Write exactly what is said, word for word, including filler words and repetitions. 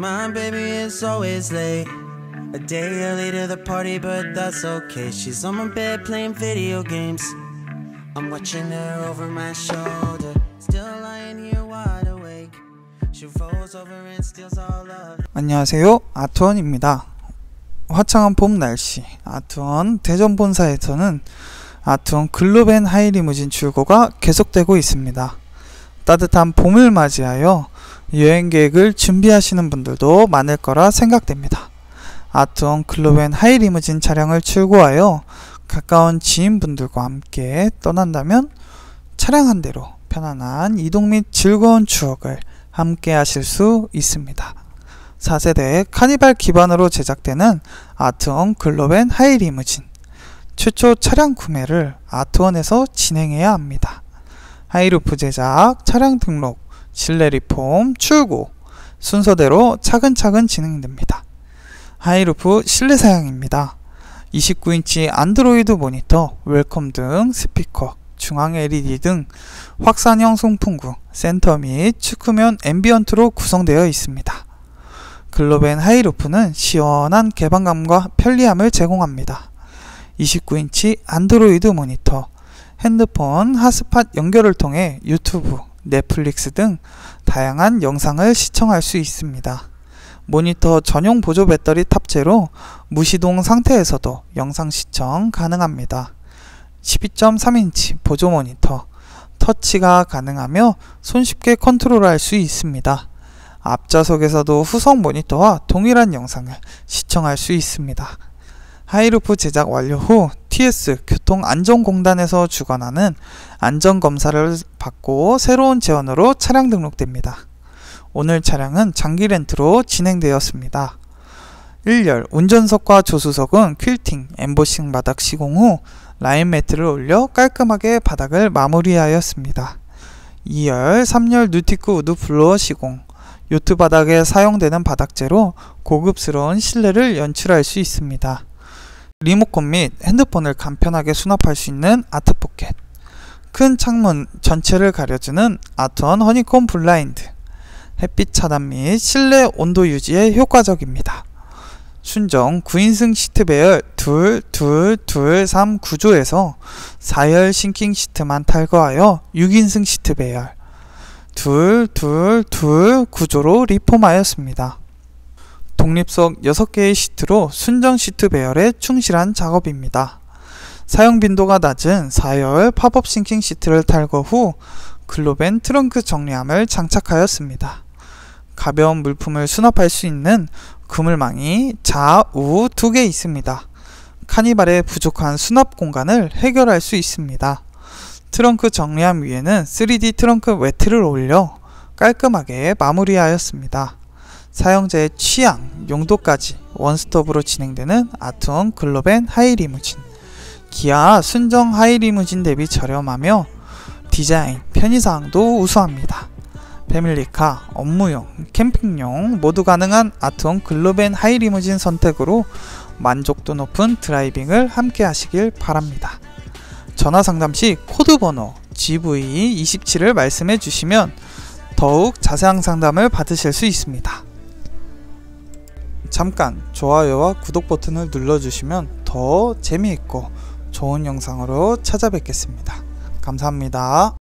My baby is always late, a day early to the party, but that's okay. She's on my bed playing video games. I'm watching her over my shoulder, still lying here wide awake. She rolls over and steals all of. 안녕하세요, 아트원입니다. 화창한 봄 날씨, 아트원 대전 본사에서는 아트원 글로벤 하이리무진 출고가 계속되고 있습니다. 따뜻한 봄을 맞이하여 여행 계획을 준비하시는 분들도 많을 거라 생각됩니다. 아트원 글로벤 하이리무진 차량을 출고하여 가까운 지인분들과 함께 떠난다면 차량 한 대로 편안한 이동 및 즐거운 추억을 함께 하실 수 있습니다. 사 세대 카니발 기반으로 제작되는 아트원 글로벤 하이리무진, 최초 차량 구매를 아트원에서 진행해야 합니다. 하이루프 제작, 차량 등록, 실내 리폼, 출고 순서대로 차근차근 진행됩니다. 하이루프 실내 사양입니다. 이십구 인치 안드로이드 모니터, 웰컴 등, 스피커, 중앙 엘이디 등 확산형 송풍구, 센터 및 측후면 앰비언트로 구성되어 있습니다. 글로벤 하이루프는 시원한 개방감과 편리함을 제공합니다. 이십구 인치 안드로이드 모니터, 핸드폰 핫스팟 연결을 통해 유튜브, 넷플릭스 등 다양한 영상을 시청할 수 있습니다. 모니터 전용 보조 배터리 탑재로 무시동 상태에서도 영상 시청 가능합니다. 십이 점 삼 인치 보조 모니터, 터치가 가능하며 손쉽게 컨트롤할 수 있습니다. 앞좌석에서도 후속 모니터와 동일한 영상을 시청할 수 있습니다. 하이루프 제작 완료 후 티에스 교통안전공단에서 주관하는 안전검사를 받고 새로운 제원으로 차량 등록됩니다. 오늘 차량은 장기 렌트로 진행되었습니다. 일 열 운전석과 조수석은 퀼팅, 엠보싱 바닥 시공 후 라인 매트를 올려 깔끔하게 바닥을 마무리하였습니다. 이 열 삼 열 누티크 우드 플로어 시공, 요트 바닥에 사용되는 바닥재로 고급스러운 실내를 연출할 수 있습니다. 리모컨 및 핸드폰을 간편하게 수납할 수 있는 아트포켓, 큰 창문 전체를 가려주는 아트원 허니콤 블라인드, 햇빛 차단 및 실내 온도 유지에 효과적입니다. 순정 구 인승 시트 배열 둘, 둘, 둘, 삼 구조에서 사 열 싱킹 시트만 탈거하여 육 인승 시트 배열 둘, 둘, 둘 구조로 리폼하였습니다. 독립석 여섯 개의 시트로 순정 시트 배열에 충실한 작업입니다. 사용 빈도가 낮은 사 열 팝업 싱킹 시트를 탈거 후 글로벤 트렁크 정리함을 장착하였습니다. 가벼운 물품을 수납할 수 있는 그물망이 좌우 두 개 있습니다. 카니발의 부족한 수납 공간을 해결할 수 있습니다. 트렁크 정리함 위에는 쓰리디 트렁크 매트를 올려 깔끔하게 마무리하였습니다. 사용자의 취향, 용도까지 원스톱으로 진행되는 아트원 글로벤 하이리무진. 기아 순정 하이리무진 대비 저렴하며 디자인, 편의사항도 우수합니다. 패밀리카, 업무용, 캠핑용 모두 가능한 아트원 글로벤 하이리무진 선택으로 만족도 높은 드라이빙을 함께 하시길 바랍니다. 전화상담 시 코드번호 지브이 이십칠을 말씀해 주시면 더욱 자세한 상담을 받으실 수 있습니다. 잠깐 좋아요와 구독 버튼을 눌러주시면 더 재미있고 좋은 영상으로 찾아뵙겠습니다. 감사합니다.